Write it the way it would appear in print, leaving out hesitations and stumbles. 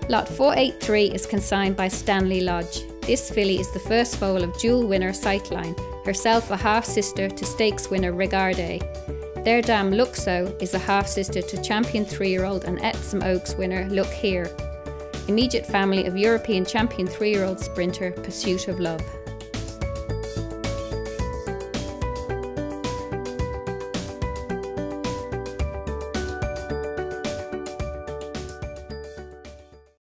Lot 483 is consigned by Stanley Lodge. This filly is the first foal of dual winner Sightline, herself a half-sister to stakes winner Regarde. Their dam Luxo is a half-sister to champion 3-year-old and Epsom Oaks winner Look Here. Immediate family of European champion 3-year-old sprinter Pursuit of Love.